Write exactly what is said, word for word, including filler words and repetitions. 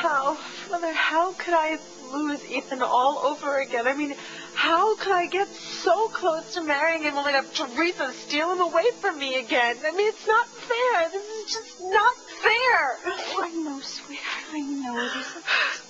how, Mother, how could I lose Ethan all over again? I mean, how could I get so close to marrying him only to have Theresa steal him away from me again? I mean, it's not fair. This is just not fair. Oh, I know, sweetheart. I know it isn't.